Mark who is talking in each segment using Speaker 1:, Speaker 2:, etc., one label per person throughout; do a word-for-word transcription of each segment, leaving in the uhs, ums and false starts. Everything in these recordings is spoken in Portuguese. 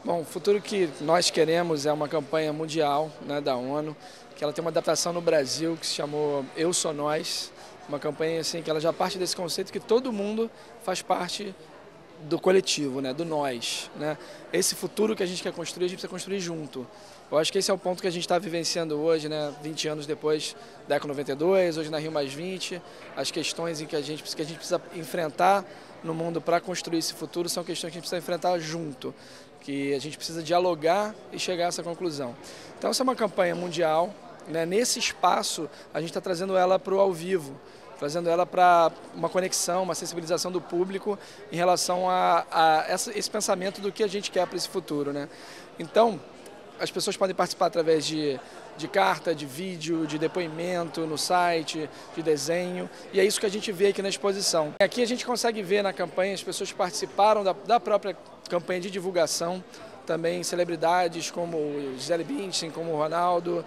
Speaker 1: Bom, o futuro que nós queremos é uma campanha mundial, né, da ONU, que ela tem uma adaptação no Brasil que se chamou Eu Sou Nós, uma campanha assim que ela já parte desse conceito que todo mundo faz parte do coletivo, né, do nós, né? Esse futuro que a gente quer construir, a gente precisa construir junto. Eu acho que esse é o ponto que a gente está vivenciando hoje, né, vinte anos depois da Eco noventa e dois, hoje na Rio mais vinte, as questões em que a gente, que a gente precisa enfrentar no mundo para construir esse futuro são questões que a gente precisa enfrentar junto, que a gente precisa dialogar e chegar a essa conclusão. Então essa é uma campanha mundial, né? Nesse espaço a gente está trazendo ela para o ao vivo, trazendo ela para uma conexão, uma sensibilização do público em relação a, a essa, esse pensamento do que a gente quer para esse futuro, né? Então, as pessoas podem participar através de, de carta, de vídeo, de depoimento no site, de desenho, e é isso que a gente vê aqui na exposição. Aqui a gente consegue ver na campanha as pessoas que participaram da, da própria campanha de divulgação, também celebridades como Gisele Bündchen, como o Ronaldo,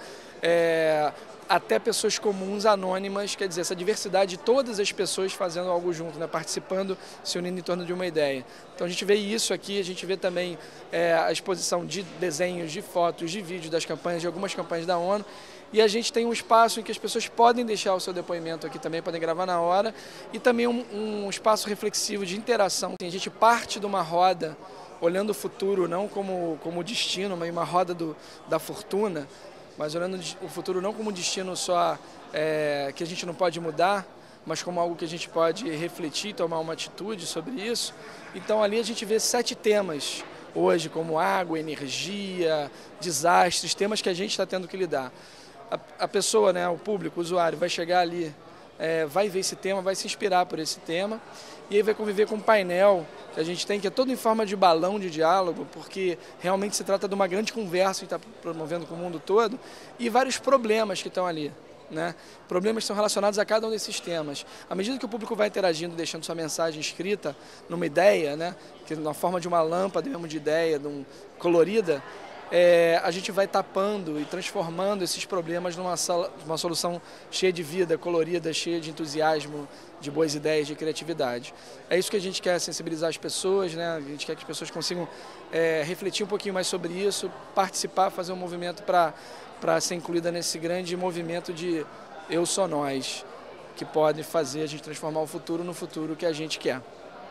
Speaker 1: é, até pessoas comuns, anônimas, quer dizer, essa diversidade de todas as pessoas fazendo algo junto, né, participando, se unindo em torno de uma ideia. Então a gente vê isso aqui, a gente vê também é, a exposição de desenhos, de fotos, de vídeos das campanhas, de algumas campanhas da ONU, e a gente tem um espaço em que as pessoas podem deixar o seu depoimento aqui também, podem gravar na hora, e também um, um espaço reflexivo de interação. A gente parte de uma roda, olhando o futuro não como, como destino, mas uma roda do, da fortuna, mas olhando o futuro não como um destino só é, que a gente não pode mudar, mas como algo que a gente pode refletir, tomar uma atitude sobre isso. Então ali a gente vê sete temas hoje, como água, energia, desastres, temas que a gente está tendo que lidar. A, a pessoa, né, o público, o usuário, vai chegar ali, é, vai ver esse tema, vai se inspirar por esse tema, e aí vai conviver com um painel que a gente tem, que é todo em forma de balão de diálogo, porque realmente se trata de uma grande conversa que está promovendo com o mundo todo, e vários problemas que estão ali, né? Problemas que são relacionados a cada um desses temas. À medida que o público vai interagindo, deixando sua mensagem escrita numa ideia, né, que na forma de uma lâmpada mesmo de ideia, de um, colorida, É, a gente vai tapando e transformando esses problemas numa sala, uma solução cheia de vida, colorida, cheia de entusiasmo, de boas ideias, de criatividade. É isso que a gente quer, sensibilizar as pessoas, né? A gente quer que as pessoas consigam é, refletir um pouquinho mais sobre isso, participar, fazer um movimento para para ser incluída nesse grande movimento de Eu Sou Nós, que pode fazer a gente transformar o futuro no futuro que a gente quer.